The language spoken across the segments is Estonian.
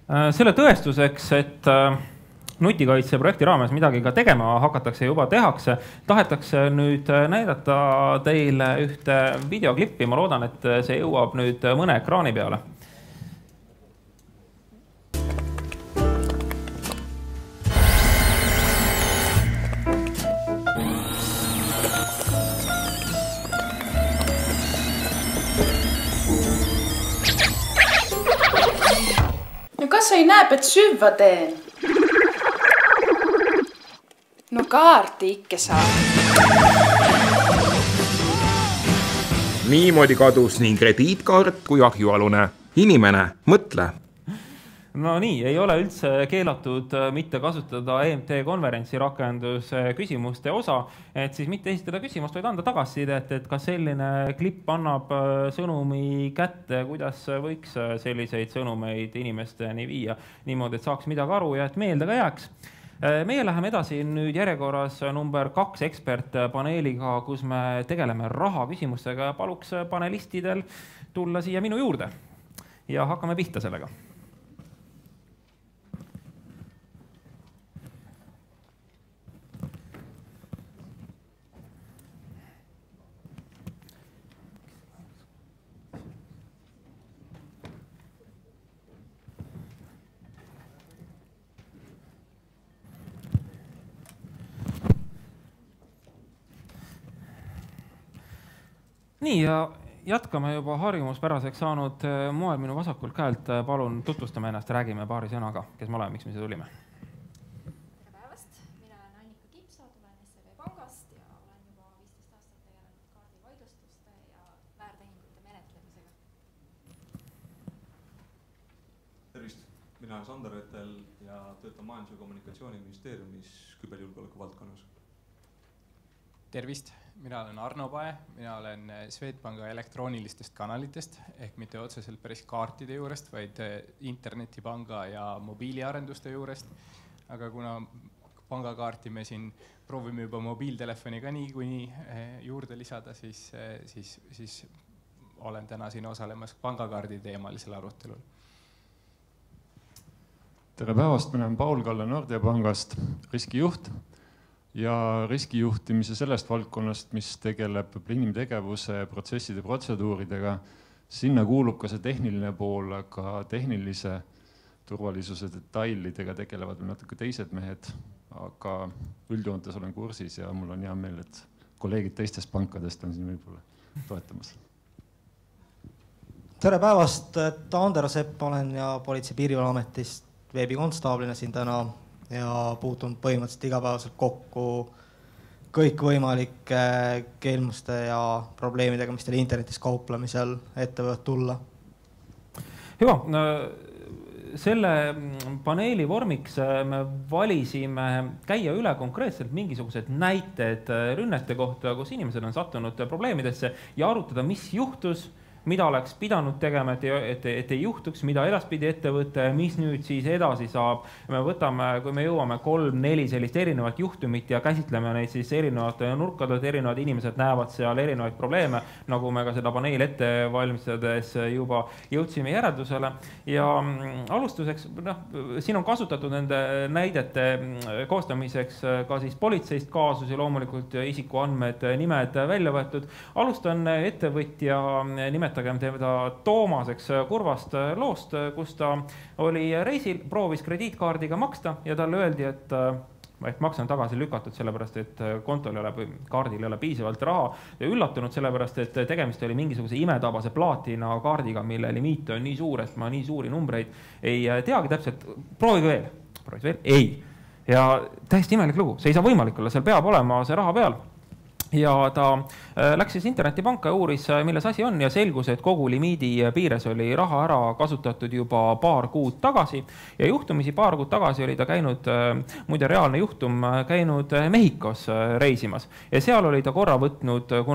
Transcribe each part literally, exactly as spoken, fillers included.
Selle tõestuseks, et nutikaitse projekti raames midagi ka tegema hakatakse, juba tehakse, tahetakse nüüd näidata teile ühte videoklippi. Ma loodan, et see jõuab nüüd mõne ekraani peale. No kas sa ei näeb, et süvva teen? No kaarti ikke saa. Niimoodi kadus nii krediitkaart kui ahjualune. Inimene, mõtle. No nii, ei ole üldse keelatud mitte kasutada E M T konverentsi rakenduse küsimuste osa, et siis mitte esitada küsimust, vaid anda tagasisidet, et kas selline klipp annab sõnumi kätte, kuidas võiks selliseid sõnumeid inimesteni viia niimoodi, et saaks midagi aru ja et meelde ka jääks. Meie läheme edasi nüüd järjekorras number kaks ekspertpaneeliga, kus me tegeleme raha küsimustega ja paluks panelistidel tulla siia minu juurde. Ja hakkame pihta sellega. Nii, ja jätkame juba harjumuspäraseks saanud moel minu vasakult käelt. Palun tutvustame ennast, räägime paari sõnaga, kes me oleme, miks me siia tulime. Tere päevast, mina olen Annika Kipsa, tulen S E B Pangast ja olen juba viisteist aastat tegelenud kaardivaidlustuste ja väärtehingute menetlemisega. Tervist, mina olen Sander Vetel ja töötan Majandus- ja Kommunikatsiooniministeeriumis küberjulgeoleku valdkonnas. Tervist, mina olen Arno Pae, mina olen Swedbanka elektroonilistest kanalitest ehk mitte otseselt päris kaartide juurest, vaid internetipanga ja mobiiliarenduste juurest. Aga kuna pangakaarti me siin proovime juba mobiiltelefoni ka nii kuni juurde lisada, siis, siis, siis olen täna siin osalemas pangakaardi teemalisel arutelul. Tere päevast, mina olen Paul-Kalle Nordea Pangast, riskijuht. Ja riskijuhtimise sellest valdkonnast, mis tegeleb inimtegevuse, protsesside, protseduuridega, sinna kuulub ka see tehniline pool, aga tehnilise turvalisuse detailidega tegelevad veel natuke teised mehed, aga üldjoontes olen kursis ja mul on hea meel, et kolleegid teistest pankadest on siin võib-olla toetamas. Tere päevast, Taandero Sepp olen ja Politsei- ja Piirivalveametist veebikonstaablina siin täna ja puutun põhimõtteliselt igapäevaselt kokku kõikvõimalike kelmuste ja probleemidega, mis teil internetis kauplemisel ette võivad tulla. Hüva, selle paneeli vormiks me valisime käia üle konkreetselt mingisugused näited rünnete kohta, kus inimesed on sattunud probleemidesse ja arutada, mis juhtus, mida oleks pidanud tegema, et, et, et ei juhtuks, mida edaspidi ette võtta ja mis nüüd siis edasi saab. Me võtame, kui me jõuame kolm, neli sellist erinevat juhtumit ja käsitleme neid siis erinevate nurkadelt, erinevad inimesed näevad seal erinevaid probleeme, nagu me ka seda paneel ette valmistades juba jõudsime järeldusele. Ja alustuseks, noh, siin on kasutatud nende näidete koostamiseks ka siis politseist kaasusi, loomulikult isikuandmed, nimed välja võetud. Alustan ettevõtja nimet Tagem teda Toomaseks kurvast loost, kus ta oli reisil, proovis krediitkaardiga maksta ja talle öeldi, et, et makse on tagasi lükatud sellepärast, et kontol ei ole, kaardil ei ole piisavalt raha ja üllatunud sellepärast, et tegemist oli mingisuguse imetabase plaatina kaardiga, mille limiit on nii suur, et ma nii suuri numbreid ei teagi täpselt. Proovige veel, proovige veel, ei. Ja täiesti imelik lugu, see ei saa võimalik olla, seal peab olema see raha peal. Ja ta läks siis internetipanka ja uuris, milles asi on ja selgus, et kogu limiidi piires oli raha ära kasutatud juba paar kuud tagasi ja juhtumisi paar kuud tagasi oli ta käinud, muide reaalne juhtum, käinud Mehhikos reisimas ja seal oli ta korra võtnud, kuna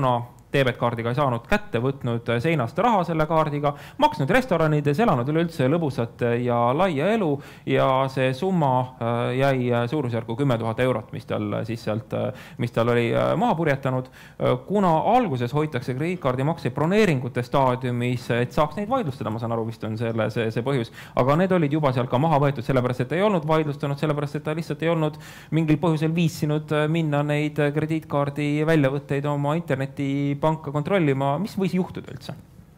debetkaardiga ei saanud kätte, võtnud seinast raha selle kaardiga, maksnud restoranides, elanud üleüldse lõbusat ja laia elu ja see summa jäi suurusjärgu kümme tuhat eurot, mis tal, siis sealt, mis tal oli maha purjetanud. Kuna alguses hoitakse krediitkaardi makse broneeringute staadiumis, et saaks neid vaidlustada, ma saan aru, vist on selle, see, see põhjus, aga need olid juba seal ka maha võetud, sellepärast, et ei olnud vaidlustanud, sellepärast, et ta lihtsalt ei olnud mingil põhjusel viitsinud minna neid krediitkaardi väljavõtteid oma internetipanka kontrollima. Mis võis juhtuda üldse?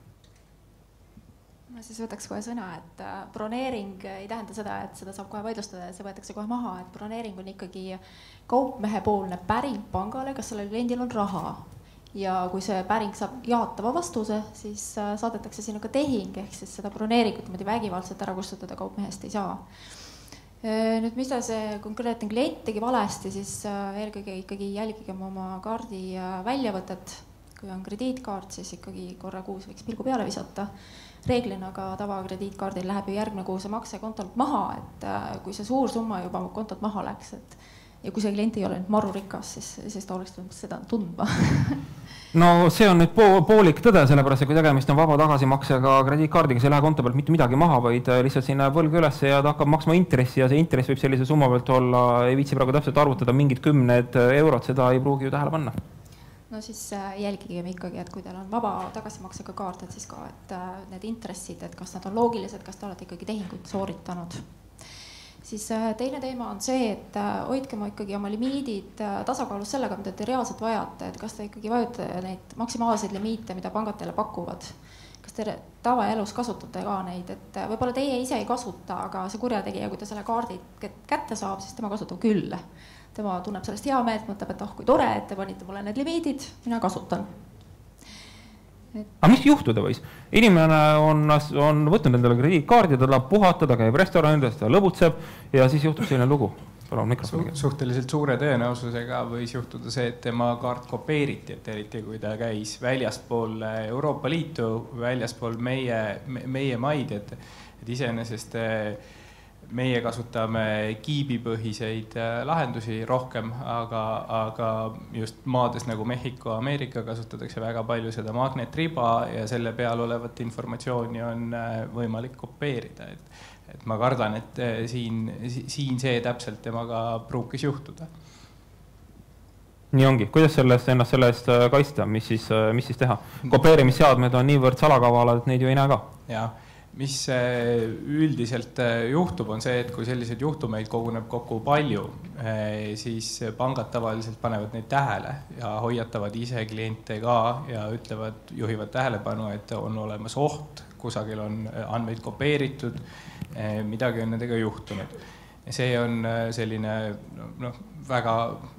Ma siis võtaks kohe sõna, et broneering ei tähenda seda, et seda saab kohe vaidlustada ja see võetakse kohe maha, et broneering on ikkagi kaupmehepoolne päring pangale, kas sellel kliendil on raha. Ja kui see päring saab jaatava vastuse, siis saadetakse sinna ka tehing, ehk siis seda broneeringut niimoodi vägivaldselt ära kustutada kaupmehest ei saa. Nüüd, mis ta see konkreetne klient tegi valesti, siis eelkõige ikkagi jälgigem oma kaardi väljavõtet. Kui on krediitkaart, siis ikkagi korra kuus võiks pilgu peale visata. Reeglina ka tavakrediitkaardil läheb ju järgmine kuu see makse kontolt maha, et kui see suur summa juba kontolt maha läks, et ja kui see klient ei ole nüüd maru rikas, siis, siis ta oleks seda tundma. No see on nüüd poolik tõde, sellepärast, et kui tegemist on vaba tagasimaksega krediitkaardiga, see ei lähe konto pealt mitte midagi maha, vaid lihtsalt siin näeb võlg üles ja ta hakkab maksma intressi ja see intress võib sellise summa pealt olla, ei viitsi praegu täpselt arvutada, mingid kümned eurot, seda ei pruugi ju tähele panna. No siis jälgigem ikkagi, et kui teil on vaba tagasimaksega kaart, et siis ka, et need intressid, et kas nad on loogilised, kas te olete ikkagi tehingut sooritanud. Siis teine teema on see, et hoidkema ikkagi oma limiidid tasakaalus sellega, mida te reaalselt vajate, et kas te ikkagi vajate neid maksimaalseid limiite, mida pangad teile pakuvad. Kas te tavaelus kasutate ka neid, et võib-olla teie ise ei kasuta, aga see kurjategija, kui ta selle kaardi kätte saab, siis tema kasutab küll. Tema tunneb sellest hea meelt, mõtleb, et oh, kui tore, et te panite mulle need limiidid, mina kasutan. Et... Aga mis juhtuda võis? Inimene on, on võtnud endale krediitkaardi, ta tahab puhata, ta käib restoranides, ta lõbutseb ja siis juhtub selline lugu. Su suhteliselt suure tõenäosusega võis juhtuda see, et tema kaart kopeeriti, et eriti kui ta käis väljaspool Euroopa Liitu, väljaspool meie, meie maid, et, et iseenesest meie kasutame kiibipõhiseid lahendusi rohkem, aga, aga just maades nagu Mehhiko, Ameerika kasutatakse väga palju seda magnetriba ja selle peal olevat informatsiooni on võimalik kopeerida. Et, et ma kardan, et siin, siin see täpselt temaga pruukis juhtuda. Nii ongi. Kuidas sellest ennast selle eest kaitsta? Mis siis, mis siis teha? Kopeerimisseadmed on niivõrd salakavalad, et neid ju ei näe ka. Ja. Mis üldiselt juhtub, on see, et kui selliseid juhtumeid koguneb kokku palju, siis pangad tavaliselt panevad neid tähele ja hoiatavad ise kliente ka ja ütlevad, juhivad tähelepanu, et on olemas oht, kusagil on andmeid kopeeritud, midagi on nendega juhtunud. See on selline no, väga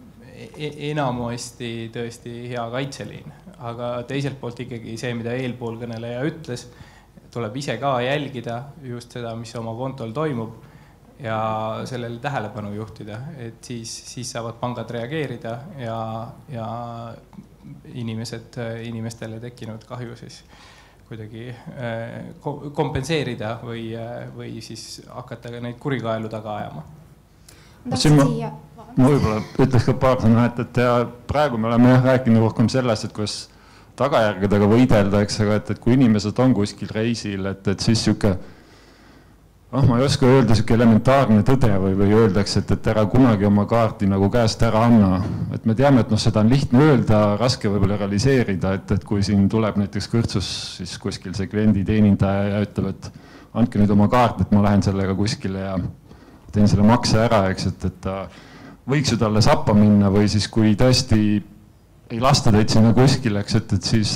enamasti tõesti hea kaitseliin, aga teiselt poolt ikkagi see, mida eelpool kõneleja ütles, tuleb ise ka jälgida just seda, mis oma kontol toimub ja sellele tähelepanu juhtida, et siis, siis saavad pangad reageerida ja, ja inimesed, inimestele tekkinud kahju siis kuidagi kompenseerida või, või siis hakata neid kurikaelu taga ajama. Ma, ma võib-olla ütleks ka paar sõna, et, et ja praegu me oleme rääkinud rohkem sellest, et kuidas tagajärgedega võidelda, eks, aga et, et kui inimesed on kuskil reisil, et, et siis siuke, noh, ma ei oska öelda siuke elementaarne tõde või, või öeldakse, et, et ära kunagi oma kaarti nagu käest ära anna. Et me teame, et noh, seda on lihtne öelda, raske võib-olla realiseerida, et, et kui siin tuleb näiteks kõrtsus siis kuskil see kliendi teenindaja ja ütleb, et andke nüüd oma kaart, et ma lähen sellega kuskile ja teen selle makse ära, eks, et, et ta võiks ju talle sappa minna või siis kui tõesti ei lasta teid sinna kuskil, eks, et, et siis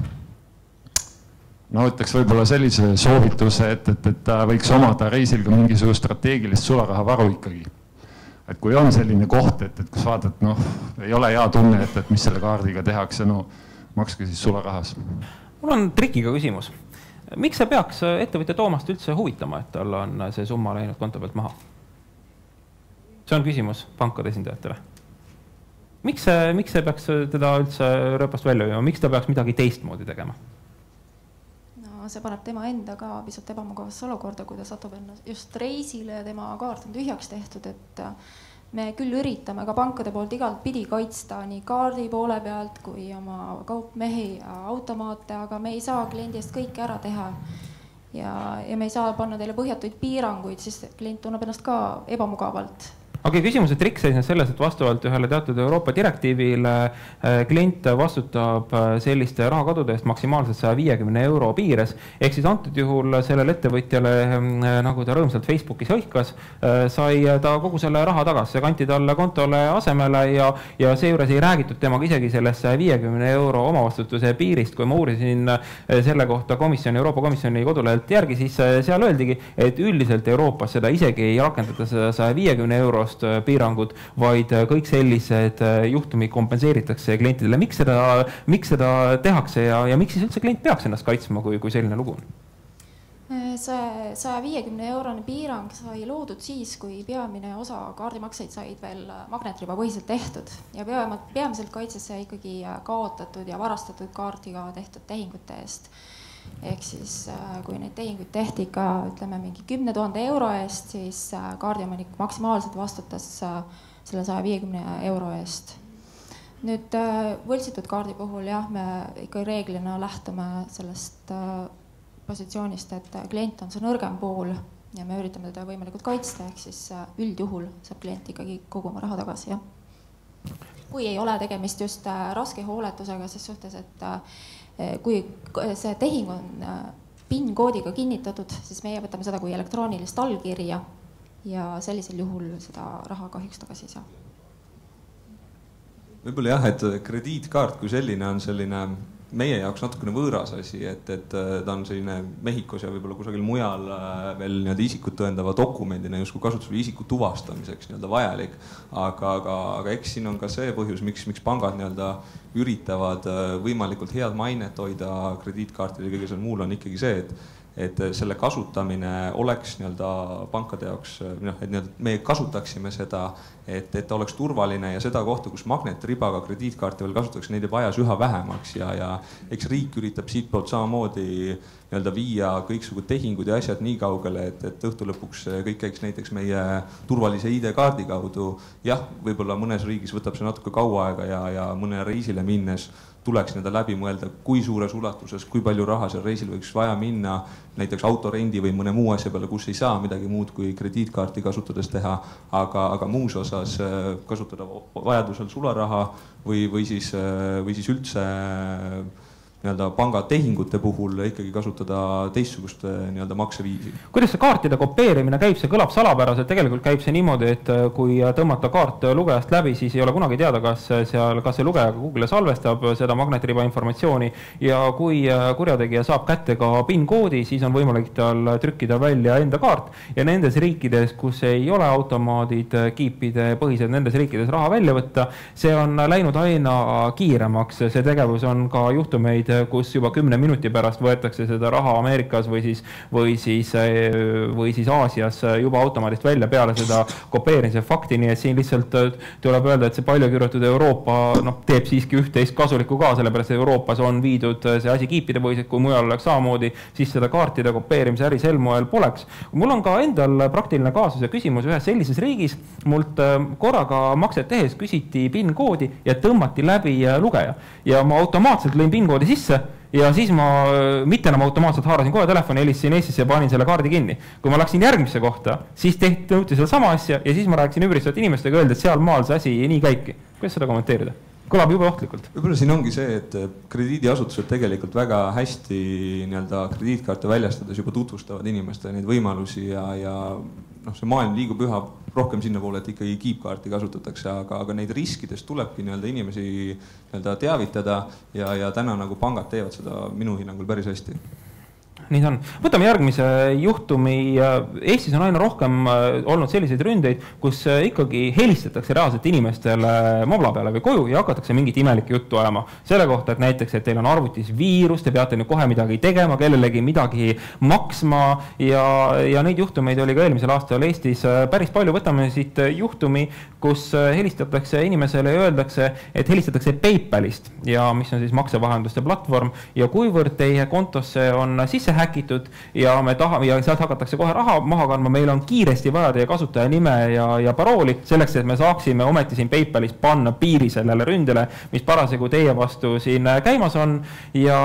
no ütleks võib-olla sellise soovituse, et, et, et ta võiks omada reisil ka mingisugust strateegilist sularahavaru ikkagi. Et kui on selline koht, et, et kus vaadad, noh, ei ole hea tunne, et, et mis selle kaardiga tehakse, no makske siis sularahas. Mul on trikiga küsimus. Miks see peaks ettevõtja Toomast üldse huvitama, et tal on see summa läinud konto pealt maha? See on küsimus pankade esindajatele. Miks see, miks see peaks teda üldse rööpast välja viima? Miks ta peaks midagi teistmoodi tegema? No see paneb tema enda ka pisut ebamugavasse olukorda, kui ta satub ennast just reisile ja tema kaart on tühjaks tehtud, et me küll üritame ka pankade poolt igalt pidi kaitsta nii kaardi poole pealt kui oma kaupmehi ja automaate, aga me ei saa kliendi eest kõike ära teha. Ja, ja me ei saa panna teile põhjatuid piiranguid, siis klient tunneb ennast ka ebamugavalt. Okei, küsimuse trikk seisnes selles, et vastavalt ühele teatud Euroopa direktiivile klient vastutab selliste rahakadude eest maksimaalselt saja viiekümne euro piires. Ehk siis antud juhul sellele ettevõtjale, nagu ta rõõmsalt Facebookis hõikas, sai ta kogu selle raha tagas. See kanti talle kontole asemele ja, ja seejuures ei räägitud temaga isegi sellest saja viiekümne euro omavastutuse piirist. Kui ma uurisin selle kohta komisjoni, Euroopa komisjoni kodulehelt järgi, siis seal öeldigi, et üldiselt Euroopas seda isegi ei rakendata seda saja viiekümne eurost piirangud, vaid kõik sellised juhtumi kompenseeritakse klientidele. Miks seda, miks seda tehakse ja, ja miks siis üldse klient peaks ennast kaitsma, kui, kui selline lugu on? See saja viiekümne eurone piirang sai loodud siis, kui peamine osa kaardimakseid said veel magnetriba põhiselt tehtud ja peamiselt kaitses see ikkagi kaotatud ja varastatud kaardiga tehtud tehingute eest. Ehk siis kui neid tehinguid tehti ikka ütleme mingi kümne tuhande euro eest, siis kaardiomanik maksimaalselt vastutas selle saja viiekümne euro eest. Nüüd võltsitud kaardi puhul jah, me ikka reeglina lähtume sellest positsioonist, et klient on see nõrgem pool ja me üritame teda võimalikult kaitsta, ehk siis üldjuhul saab klient ikkagi kogu oma raha tagasi. Jah. Kui ei ole tegemist just raske hooletusega, siis suhtes, et kui see tehing on PIN-koodiga kinnitatud, siis meie võtame seda kui elektroonilist allkirja ja sellisel juhul seda raha kahjuks tagasi ei saa. Võib-olla jah, et krediitkaart kui selline on selline meie jaoks natukene võõras asi, et, et ta on selline Mehhikos ja võib-olla kusagil mujal veel nii-öelda isikut tõendava dokumendina justkui kasutusel isiku tuvastamiseks nii-öelda vajalik. Aga, aga, aga eks siin on ka see põhjus, miks, miks pangad nii-öelda üritavad võimalikult head mainet hoida krediitkaartide ja kõige seal muul on ikkagi see, et et selle kasutamine oleks nii-öelda pankade jaoks, noh, et nii-öelda me kasutaksime seda, et, et ta oleks turvaline ja seda kohta, kus magnetribaga krediitkaarti veel kasutatakse, neid jääb ajas üha vähemaks ja, ja eks riik üritab siit poolt samamoodi nii-öelda viia kõiksugused tehingud ja asjad nii kaugele, et, et õhtu lõpuks kõik käiks näiteks meie turvalise I D-kaardi kaudu. Jah, võib-olla mõnes riigis võtab see natuke kaua aega ja, ja mõne reisile minnes tuleks nende läbi mõelda, kui suures ulatuses, kui palju raha seal reisil võiks vaja minna näiteks autorendi või mõne muu asja peale, kus ei saa midagi muud kui krediitkaarti kasutades teha, aga, aga muus osas kasutada vajadusel sularaha või, või, siis, või siis üldse nii-öelda pangatehingute puhul ikkagi kasutada teistsugust nii-öelda makseviisi. Kuidas see kaartide kopeerimine käib? See kõlab salapäraselt, tegelikult käib see niimoodi, et kui tõmmata kaart lugejast läbi, siis ei ole kunagi teada, kas, seal, kas see lugeja Google salvestab seda magnetriba informatsiooni ja kui kurjategija saab kätte ka PIN-koodi, siis on võimalik tal trükkida välja enda kaart ja nendes riikides, kus ei ole automaadid kiipide põhised, nendes riikides raha välja võtta, see on läinud aina kiiremaks. See tegevus on ka juhtumeid, kus juba kümne minuti pärast võetakse seda raha Ameerikas või siis, või siis, või siis Aasias juba automaadist välja peale seda kopeerimise fakti, nii et siin lihtsalt tuleb öelda, et see palju kirjutatud Euroopa noh, teeb siiski üht-teist kasulikku ka, sellepärast Euroopas on viidud see asi kiipide põhiselt, kui mujal oleks samamoodi, siis seda kaartide kopeerimise äri sel moel poleks. Mul on ka endal praktiline kaasus ja küsimus ühes sellises riigis, mult korraga makset tehes küsiti PIN-koodi ja tõmmati läbi lugeja ja ma automaatselt lõin PIN-koodi sisse ja siis ma mitte enam automaatselt haarasin kohe telefoni, helistasin Eestisse ja panin selle kaardi kinni. Kui ma läksin järgmisse kohta, siis tehti nõuti selle sama asja ja siis ma rääkisin ümbristavad inimestega öelda, et seal maal see asi nii käibki. Kuidas seda kommenteerida? Kõlab juba ohtlikult. Võib-olla siin ongi see, et krediidiasutused tegelikult väga hästi nii-öelda krediitkaarte väljastades juba tutvustavad inimestele neid võimalusi ja, ja noh, see maailm liigub üha rohkem sinna poole, et ikkagi kiipkaarti kasutatakse, aga, aga neid riskidest tulebki nii-öelda inimesi nii-öelda teavitada ja, ja täna nagu pangad teevad seda minu hinnangul päris hästi. Nii on. Võtame järgmise juhtumi. Eestis on aina rohkem olnud selliseid ründeid, kus ikkagi helistatakse reaalselt inimestele mobla peale või koju ja hakatakse mingit imelikku juttu ajama. Selle kohta, et näiteks, et teil on arvutis viirus, te peate nüüd kohe midagi tegema, kellelegi midagi maksma ja, ja neid juhtumeid oli ka eelmisel aastal Eestis päris palju. Võtame siit juhtumi, kus helistatakse inimesele ja öeldakse, et helistatakse PayPalist ja mis on siis maksevahenduste platvorm ja kuivõrd teie kontosse on sisse sisse häkitud ja me tahame ja sealt hakatakse kohe raha maha kandma, meil on kiiresti vaja teie kasutaja nime ja, ja parooli selleks, et me saaksime ometi siin PayPalis panna piiri sellele ründele, mis parasjagu teie vastu siin käimas on ja,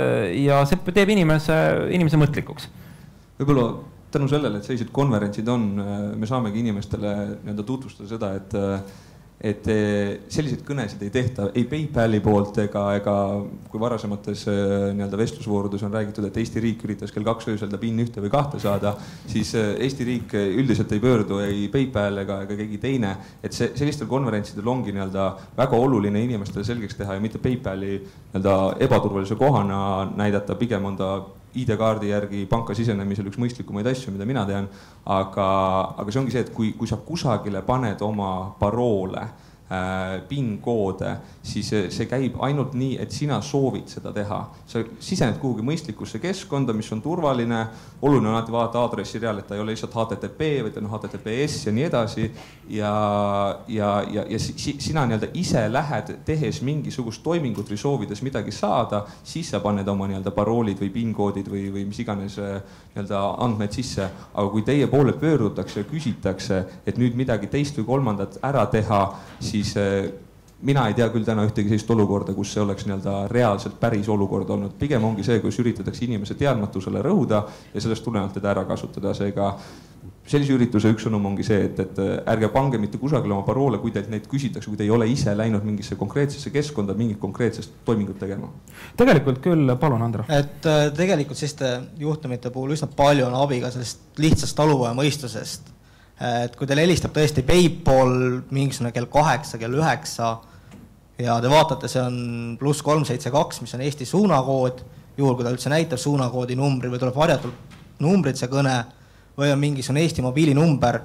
ja see teeb inimese, inimese mõtlikuks. Võib-olla tänu sellele, et sellised konverentsid on, me saamegi inimestele nii-öelda tutvustada seda, et et selliseid kõnesid ei tehta ei PayPali poolt ega, ega kui varasemates nii-öelda vestlusvoorudes on räägitud, et Eesti riik üritas kell kaks öösel PIN ühte või kahte saada, siis Eesti riik üldiselt ei pöördu ei PayPal ega, ega keegi teine, et see, sellistel konverentsidel ongi nii-öelda väga oluline inimestele selgeks teha ja mitte PayPali nii-öelda ebaturvalise kohana näidata, pigem on ta I D-kaardi järgi panka sisenemisel üks mõistlikumaid asju, mida mina tean, aga, aga see ongi see, et kui, kui sa kusagile paned oma paroole, äh, PIN-koode, siis see käib ainult nii, et sina soovid seda teha. Sa sisened kuhugi mõistlikusse keskkonda, mis on turvaline, oluline on alati vaadata aadressireal, et ta ei ole lihtsalt H T T P, vaid on H T T P S ja nii edasi ja, ja, ja, ja si, sina nii-öelda ise lähed tehes mingisugust toimingut või soovides midagi saada, siis sa paned oma nii-öelda paroolid või PIN-koodid või, või mis iganes nii-öelda andmed sisse, aga kui teie poole pöördutakse ja küsitakse, et nüüd midagi teist või kolmandat ära teha, siis mina ei tea küll täna ühtegi sellist olukorda, kus see oleks nii-öelda reaalselt päris olukord olnud. Pigem ongi see, kus üritatakse inimese teadmatusele rõhuda ja sellest tulenevalt teda ära kasutada. Seega sellise ürituse üks sõnum ongi see, et, et ärge pange mitte kusagil oma paroole, kui teilt neid küsitakse, kui te ei ole ise läinud mingisse konkreetsesse keskkonda, mingit konkreetsest toimingut tegema. Tegelikult küll, palun Andra. Et tegelikult selliste juhtumite puhul üsna palju on abi ka sellest lihtsast talupoja mõistusest. Et kui teile helistab tõesti PayPal mingisugune kell kaheksa, kell üheksa ja te vaatate, see on pluss kolm seitse kaks, mis on Eesti suunakood, juhul kui ta üldse näitab suunakoodi numbri või tuleb varjatud numbrid see kõne või on mingisugune Eesti mobiilinumber,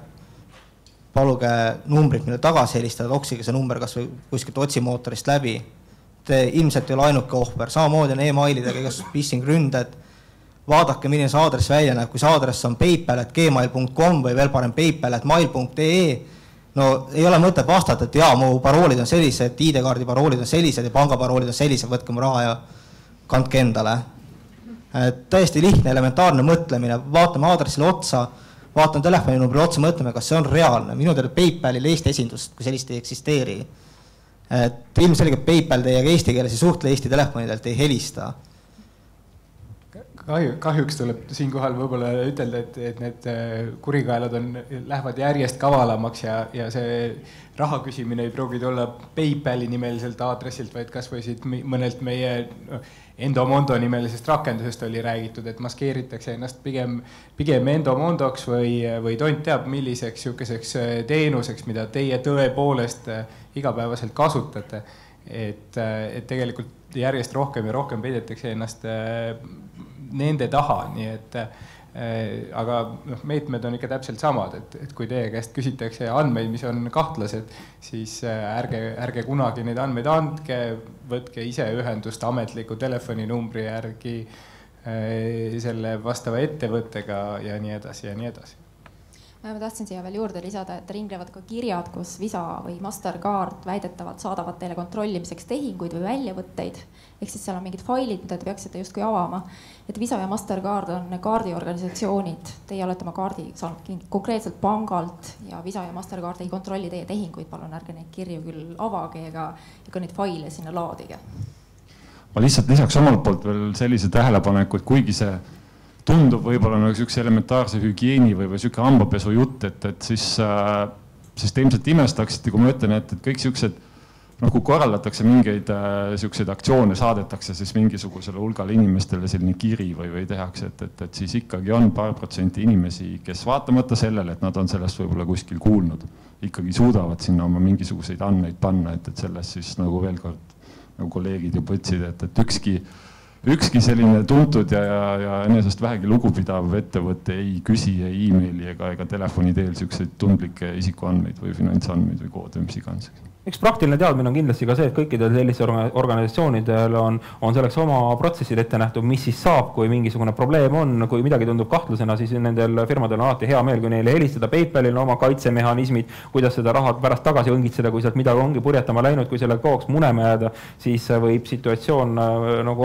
paluge numbrit, mille tagasi helistada, oksige see number kas või kuskilt otsimootorist läbi. Te ilmselt ei ole ainuke ohver, samamoodi on e-mailidega igasugused phishing ründed. Vaadake, milline see aadress välja näeb, kui see aadress on paypal at gmail punkt com või veel parem paypal at mail punkt ee. No ei ole mõtet vastata, et jaa, mu paroolid on sellised, I D-kaardi paroolid on sellised ja pangaparoolid on sellised, võtke mu raha ja kandke endale. Et täiesti lihtne, elementaarne mõtlemine, vaatame aadressile otsa, vaatame telefoninumbrile otsa, mõtleme, kas see on reaalne. Minu teada PayPalil Eesti esindust, kui sellist ei eksisteeri. Et ilmselgelt PayPal teiega eesti keeles ei suhtle, Eesti telefonidelt ei helista. Kahju, kahjuks tuleb siinkohal võib-olla ütelda, et, et need kurikaelad on, lähevad järjest kavalamaks ja, ja see raha küsimine ei pruugi olla PayPali nimeliselt aadressilt, vaid kas või siit mõnelt meie Endomondo nimelisest rakendusest oli räägitud, et maskeeritakse ennast pigem, pigem Endomondoks või, või tont teab milliseks sihukeseks teenuseks, mida teie tõepoolest igapäevaselt kasutate. Et, et tegelikult järjest rohkem ja rohkem peidetakse ennast nende taha, nii et äh, aga noh, meetmed on ikka täpselt samad, et, et kui teie käest küsitakse andmeid, mis on kahtlased, siis äh, ärge, ärge kunagi neid andmeid andke, võtke ise ühendust ametliku telefoninumbri järgi äh, selle vastava ettevõttega ja nii edasi ja nii edasi. Ma tahtsin siia veel juurde lisada, et ringlevad ka kirjad, kus Visa või Mastercard väidetavalt saadavad teile kontrollimiseks tehinguid või väljavõtteid. Ehk siis seal on mingid failid, mida te peaksite justkui avama. Et Visa ja Mastercard on kaardiorganisatsioonid. Teie olete oma kaardi saanud konkreetselt pangalt ja Visa ja Mastercard ei kontrolli teie tehinguid. Palun ärge neid kirju küll avage ega, ega neid faile sinna laadige. Ma lihtsalt lisaks omalt poolt veel sellise tähelepaneku, et kuigi see tundub võib-olla nagu üks elementaarse hügieeni või, või süke hambapesu jutt, et, et siis, äh, siis te ilmselt imestaksite, kui ma ütlen, et, et kõik siuksed, noh, kui korraldatakse mingeid äh, siukseid aktsioone, saadetakse siis mingisugusele hulgale inimestele selline kiri või, või tehakse, et, et, et siis ikkagi on paar protsenti inimesi, kes vaatamata sellele, et nad on sellest võib-olla kuskil kuulnud, ikkagi suudavad sinna oma mingisuguseid andmeid panna, et, et sellest siis nagu veel kord, nagu kolleegid juba ütlesid, et, et ükski Ükski selline tuntud ja, ja, ja enesest vähegi lugupidav ettevõte ei küsi ei e-maili ega, ega telefoni teel siukseid tundlikke isikuandmeid või finantsandmeid või koode, mis iganes. Üks praktiline teadmine on kindlasti ka see, et kõikidel sellisel organisatsioonidel on, on selleks oma protsessid ette nähtud, mis siis saab, kui mingisugune probleem on, kui midagi tundub kahtlusena, siis nendel firmadel on alati hea meel, kui neile helistada PayPalil oma kaitsemehhanismid, kuidas seda raha pärast tagasi õngitseda, kui sealt midagi ongi purjetama läinud, kui selle kaoks munema jääda, siis võib situatsioon nagu omandada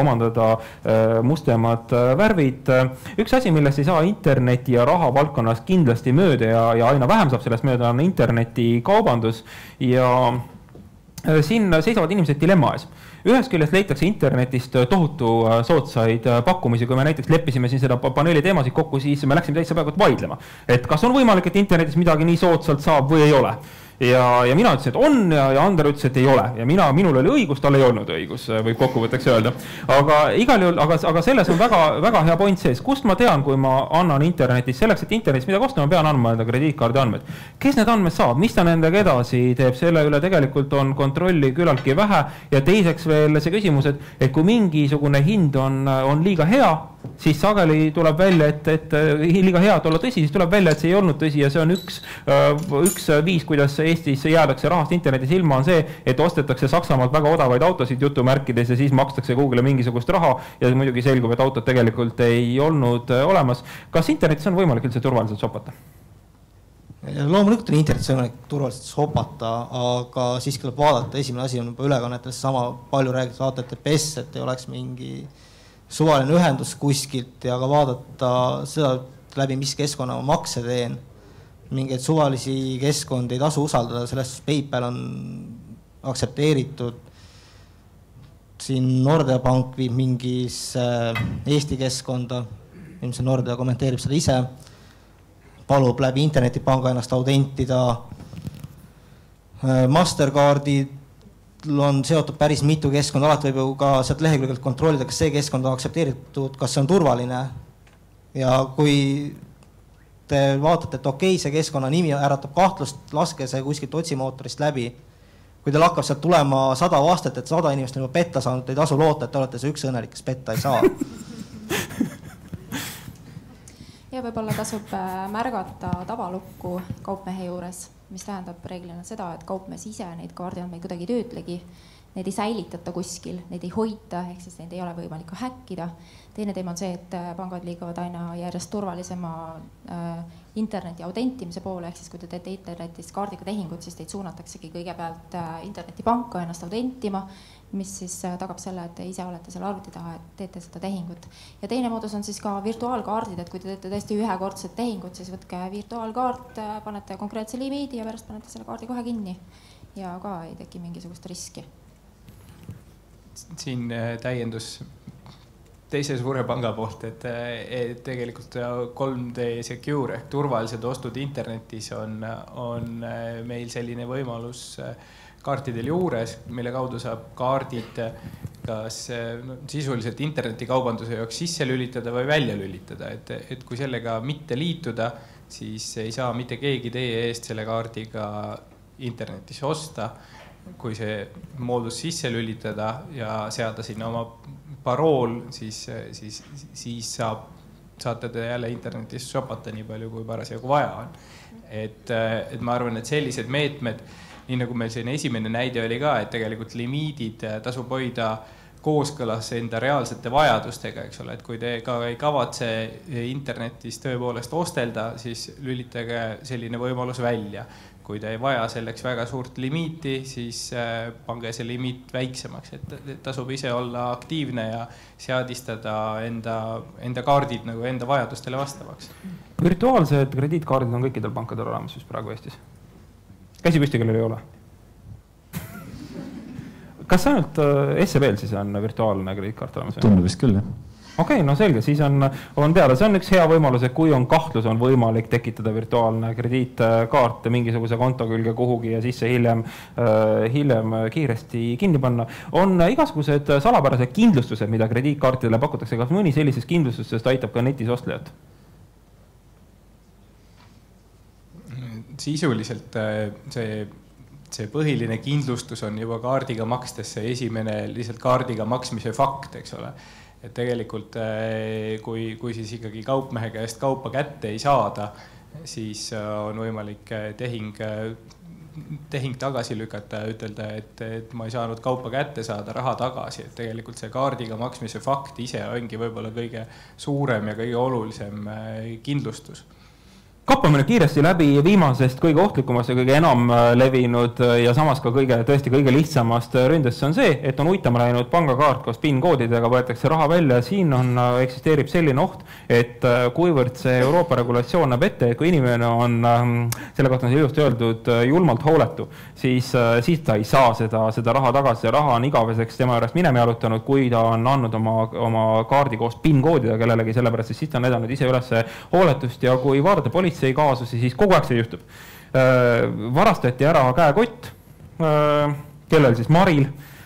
mustemad värvid. Üks asi, millest ei saa interneti ja raha valdkonnas kindlasti mööda ja, ja aina vähem saab sellest mööda, on internetikaubandus ja siin seisavad inimesed dilemma ees. Ühest küljest leitakse internetist tohutu soodsaid pakkumisi, kui me näiteks leppisime siin seda paneeli teemasid kokku, siis me läksime täitsa praegu vaidlema, et kas on võimalik, et internetis midagi nii soodsalt saab või ei ole. Ja, ja mina ütlesin, et on ja, ja Ander ütles, et ei ole. Ja mina, minul oli õigus, tal ei olnud õigus, võib kokkuvõtteks öelda. Aga igal juhul, aga, aga selles on väga, väga hea point sees. Kust ma tean, kui ma annan internetis, selleks, et internetis midagi osta, ma pean andma enda krediitkaardi andmed. Kes need andmed saab? Mis ta nendega edasi teeb? Selle üle tegelikult on kontrolli küllaltki vähe. Ja teiseks veel see küsimus, et, et kui mingisugune hind on, on liiga hea, siis sageli tuleb välja, et, et liiga hea, et olla tõsi, siis tuleb välja, et see ei olnud tõsi ja see on üks, üks viis, kuidas Eestis jäädakse rahast internetis ilma, on see, et ostetakse Saksamaalt väga odavaid autosid jutumärkides ja siis makstakse Google'e mingisugust raha ja muidugi selgub, et autot tegelikult ei olnud olemas. Kas internetis on võimalik üldse turvaliselt sopata? Loomulikult on internetis võimalik turvaliselt sopata, aga siiski tuleb vaadata, esimene asi on ülekannetes sama palju räägitud A T T P S, et ei oleks mingi suvaline ühendus kuskilt ja ka vaadata seda läbi, mis keskkonna ma makse teen. Mingeid suvalisi keskkondi ei tasu usaldada, sellest PayPal on aktsepteeritud. Siin Nordea Pank viib mingis Eesti keskkonda, ilmselt Nordea kommenteerib seda ise, palub läbi internetipanga ennast autentida. Mastercardid on seotud päris mitu keskkonda, alati võib ju ka sealt lehekülgelt kontrollida, kas see keskkond on aktsepteeritud, kas see on turvaline. Ja kui te vaatate, et okei, see keskkonna nimi äratab kahtlust, laske see kuskilt otsimootorist läbi. Kui teil hakkab sealt tulema sada aastat, et sada inimest on juba petta saanud, ei tasu loota, et te olete see üks õnnelik, kes petta ei saa. Ja võib-olla tasub märgata tabalukku kaupmehe juures, mis tähendab reeglina seda, et kaupmees ise neid kaardiandmeid kuidagi töötlegi. Neid ei säilitata kuskil, neid ei hoita, ehk siis neid ei ole võimalik ka häkkida. Teine teema on see, et pangad liiguvad aina järjest turvalisema äh, interneti autentimise poole, ehk siis kui te teete internetis kaardiga tehingut, siis teid suunataksegi kõigepealt äh, internetipanka ennast autentima, mis siis äh, tagab selle, et te ise olete seal arvuti taha, et teete seda tehingut. Ja teine moodus on siis ka virtuaalkaardid, et kui te teete tõesti ühekordset tehingut, siis võtke virtuaalkaart, äh, panete konkreetse limiidi ja pärast panete selle kaardi kohe kinni ja ka ei teki mingisugust riski. Siin täiendus teise suure panga poolt, et, et tegelikult kolm D Secure ehk turvalised ostud internetis on, on meil selline võimalus kaartidel juures, mille kaudu saab kaardid kas no, sisuliselt internetikaubanduse jaoks sisse lülitada või välja lülitada, et, et kui sellega mitte liituda, siis ei saa mitte keegi teie eest selle kaardiga internetis osta. Kui see moodus sisse lülitada ja seada sinna oma parool, siis, siis, siis saab, saate te jälle internetis shopata nii palju, kui parasjagu vaja on. Et, et ma arvan, et sellised meetmed, nii nagu meil selline esimene näide oli ka, et tegelikult limiidid tasub hoida kooskõlas enda reaalsete vajadustega, eks ole, et kui te ka ei kavatse internetis tõepoolest ostelda, siis lülitage selline võimalus välja. Kui te ei vaja selleks väga suurt limiiti, siis pange see limiit väiksemaks, et tasub ise olla aktiivne ja seadistada enda, enda kaardid nagu enda vajadustele vastavaks. Virtuaalsed krediitkaardid on kõikidel pankadel olemas just praegu Eestis. Käsi püsti, kellel ei ole. Kas ainult S E B-l siis on virtuaalne krediitkaart olemas? Tundub vist küll, jah. Okei, okay, no selge, siis on, on teada. See on üks hea võimalus, et kui on kahtlus, on võimalik tekitada virtuaalne krediitkaart mingisuguse konto külge kuhugi ja sisse hiljem, äh, hiljem kiiresti kinni panna. On igasugused salapärased kindlustused, mida krediitkaartidele pakutakse. Kas mõni sellisest kindlustusest aitab ka netis ostlejat? Sisuliselt see, see põhiline kindlustus on juba kaardiga makstes see esimene lihtsalt kaardiga maksmise fakt, eks ole. Et tegelikult kui, kui siis ikkagi kaupmehe käest kaupa kätte ei saada, siis on võimalik tehing, tehing tagasi lükata ja ütelda, et, et ma ei saanud kaupa kätte saada raha tagasi. Et tegelikult see kaardiga maksmise fakt ise ongi võib-olla kõige suurem ja kõige olulisem kindlustus. kappame nüüd kiiresti läbi viimasest kõige ohtlikumast ja kõige enam levinud ja samas ka kõige, tõesti kõige lihtsamast ründest on see, et on uitama läinud pangakaart koos PIN-koodidega, võetakse raha välja ja siin on, eksisteerib selline oht, et kuivõrd see Euroopa regulatsioon näeb ette, et kui inimene on, selle kohta on see just öeldud, julmalt hooletu, siis, siis ta ei saa seda, seda raha tagasi ja raha on igaveseks tema juurest minema jalutanud, kui ta on andnud oma, oma kaardi koos PIN-koodidega kellelegi, sellepärast siis ta on näidanud ise üles hooletust ja kui vaadata politsei kaasusi, siis kogu aeg see juhtub. Varastati ära käekott, kellel siis Maril.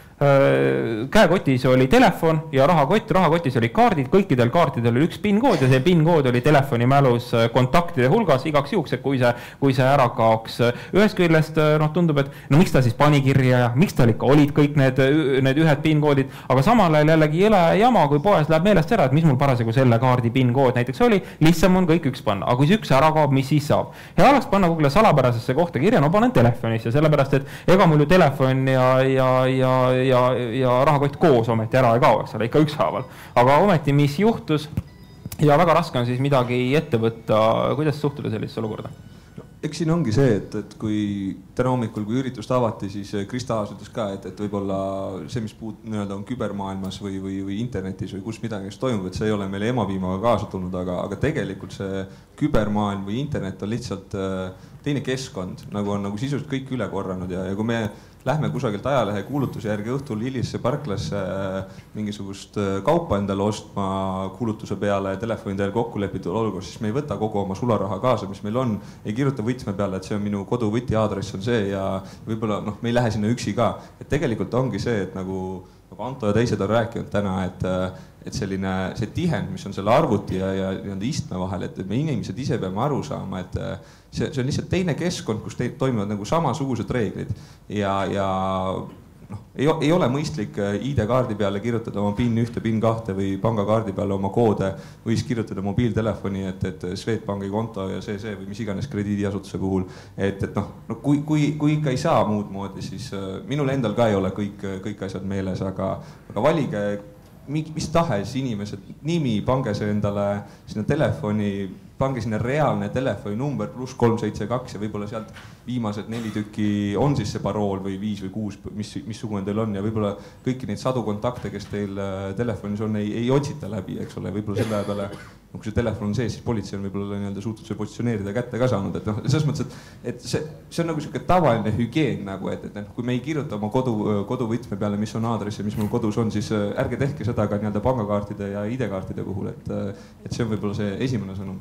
Käekotis oli telefon ja rahakott, rahakotis oli kaardid, kõikidel kaartidel oli üks PIN-kood ja see PIN-kood oli telefoni mälus kontaktide hulgas igaks juhuks, et kui see, kui see ära kaoks. Ühest küljest no, tundub, et no miks ta siis pani kirja ja miks tal ikka olid kõik need, need ühed PIN-koodid, aga samal ajal jällegi jõle jama, kui poes läheb meelest ära, et mis mul parasjagu selle kaardi PIN-kood näiteks oli, lihtsam on kõik üks panna, aga kui see üks ära kaob, mis siis saab? Hea oleks panna kogule salapärasesse kohta kirja, no panen telefonisse, sellepärast, et ega mul ju telefon ja, ja, ja, ja, ja rahakott koos ometi ära ei kao, eks ole, ikka ükshaaval. Aga ometi, mis juhtus ja väga raske on siis midagi ette võtta, kuidas suhtuda sellisesse olukorda? No, eks siin ongi see, et, et kui täna hommikul, kui üritust avati, siis Krista Aas ütles ka, et, et võib-olla see, mis puud, nii-öelda on kübermaailmas või, või, või internetis või kus midagi toimub, et see ei ole meile emapiimaga kaasa tulnud, aga, aga tegelikult see kübermaailm või internet on lihtsalt teine keskkond, nagu on nagu sisuliselt kõik üle korranud ja, ja kui me lähme kusagilt ajalehe kuulutuse järgi õhtul hilisesse parklasse mingisugust kaupa endale ostma kuulutuse peale ja telefoni teel kokku lepitud olukorras, siis me ei võta kogu oma sularaha kaasa, mis meil on, ei kirjuta võtme peale, et see on minu koduvõti aadress on see ja võib-olla noh, me ei lähe sinna üksi ka. Et tegelikult ongi see, et nagu, nagu Anto ja teised on rääkinud täna, et, et selline see tihend, mis on selle arvuti ja, ja nii-öelda istme vahel, et me inimesed ise peame aru saama, et see, see on lihtsalt teine keskkond, kus te, toimuvad nagu samasugused reeglid ja, ja noh, ei, ei ole mõistlik I D-kaardi peale kirjutada oma PIN ühte, PIN kahte või pangakaardi peale oma koode või siis kirjutada mobiiltelefoni, et, et Swedbanki konto ja see, see või mis iganes krediidiasutuse puhul. Et, et noh, no kui, kui, kui ikka ei saa muud moodi, siis minul endal ka ei ole kõik, kõik asjad meeles, aga, aga valige mis tahes inimesed nimi, pange see endale sinna telefoni, pange sinna reaalne telefoninumber pluss kolm seitse kaks ja võib-olla sealt viimased neli tükki on siis see parool või viis või kuus, mis, missugune teil on ja võib-olla kõiki neid sadu kontakte, kes teil telefonis on, ei, ei otsita läbi, eks ole, võib-olla selle peale, kui see telefon on sees, siis politsei on võib-olla nii-öelda suutnud see positsioneerida kätte ka saanud, et noh, selles mõttes, et, et see, see on nagu siuke tavaline hügieen nagu, et, et kui me ei kirjuta oma kodu, koduvõtme peale, mis on aadress ja mis mul kodus on, siis ärge tehke seda ka nii-öelda pangakaartide ja I D-kaartide puhul, et, et see on võib-olla see esimene sõnum.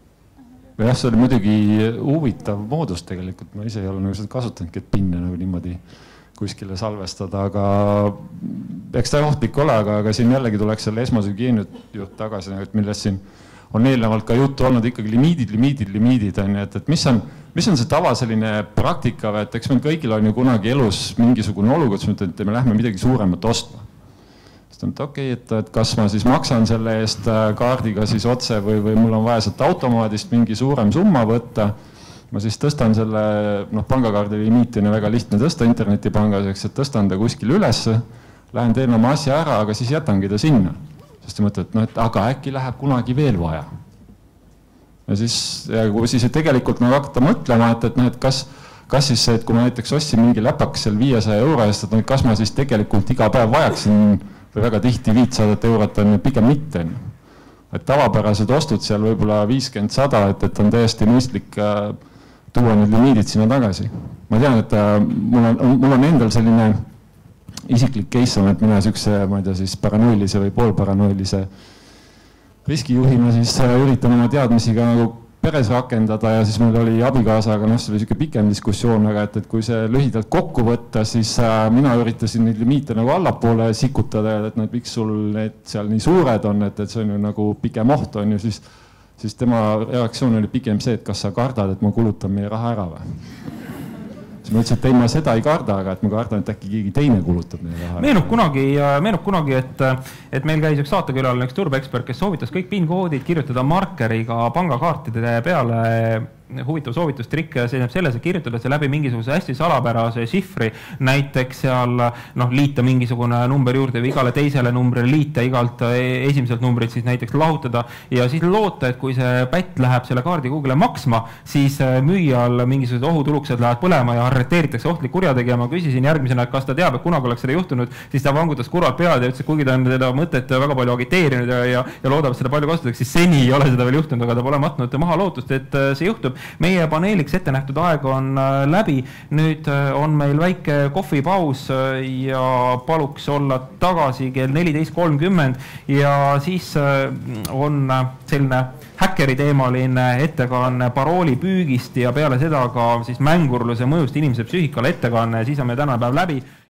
Jah, see oli muidugi huvitav moodus tegelikult, ma ise ei ole nagu seda kasutanudki, et pinne nagu niimoodi kuskile salvestada, aga eks ta ohtlik ole, aga, aga siin jällegi tuleks selle esmase hügieeni juurde tagasi, et millest siin on eelnevalt ka juttu olnud ikkagi limiidid, limiidid, limiidid, et, et mis on, mis on see tava selline praktika, et eks meil kõigil on ju kunagi elus mingisugune olukord, et me lähme midagi suuremat ostma. Okei, okay, et, et kas ma siis maksan selle eest kaardiga siis otse või, või mul on vaja sealt automaadist mingi suurem summa võtta. Ma siis tõstan selle, noh, pangakaardi limiiti on väga lihtne tõsta internetipangas, eks, et tõstan ta kuskil üles, lähen teen oma asja ära, aga siis jätangi ta sinna. Sest te mõtled, no, et aga äkki läheb kunagi veel vaja. Ja siis, ja kui siis tegelikult nagu hakata mõtlema, et, et, noh, et kas, kas siis see, et kui ma näiteks ostsin mingi läpaks seal viiesaja euro eest, et no, kas ma siis tegelikult iga päev vajaksin või väga tihti viissada eurot on pigem mitte. Et tavapärased ostud seal võib-olla viiskümmend sada, et, et on täiesti mõistlik äh, tuua need limiidid sinna tagasi. Ma tean, et äh, mul, on, mul on endal selline isiklik case on, et mina sükse, ma ei tea, siis paranoilise või poolparanoilise riskijuhina siis äh, üritan oma teadmisi ka nagu peres rakendada ja siis meil oli abikaasaga, noh, see oli siuke pikem diskussioon, aga et, et kui see lühidalt kokku võtta, siis äh, mina üritasin neid limiite nagu allapoole sikutada, et nad, miks sul need seal nii suured on, et, et see on ju nagu pigem oht on ju, siis, siis tema reaktsioon oli pigem see, et kas sa kardad, et ma kulutan meie raha ära või? Siis ma ütlesin, et ei, ma seda ei karda, aga et ma kardan, et äkki keegi teine kulutab meie raha. Meenub kunagi, meenub kunagi et, et meil käis üks saatekülaline, üks turbeekspert, kes soovitas kõik PIN-koodid kirjutada markeriga pangakaartide peale huvitav soovitustrikk seisneb selles, et kirjutada see läbi mingisuguse hästi salapärase šifri, näiteks seal noh, liita mingisugune number juurde või igale teisele numbrile liita, igalt esimeselt numbrit siis näiteks lahutada ja siis loota, et kui see pätt läheb selle kaardi Google'e maksma, siis müüjal mingisugused ohutuluksed lähevad põlema ja arreteeritakse ohtlik kurjategija. Ma küsisin järgmisena, et kas ta teab, et kunagi oleks seda juhtunud, siis ta vangutas kurvalt pead ja ütles, et kuigi ta on seda mõtet väga palju agiteerinud ja, ja, ja loodab seda palju kasutatakse, siis seni ei ole seda veel juhtunud, aga ta pole matnud maha lootust, et see juhtub. Meie paneeliks ette nähtud aeg on läbi. Nüüd on meil väike kohvipaus ja paluks olla tagasi kell neliteist kolmkümmend ja siis on selline häkkeri teemaline ettekanne parooli püügist ja peale seda ka siis mängurluse mõjust inimese psüühikale ettekanne ja siis on meie tänane päev läbi.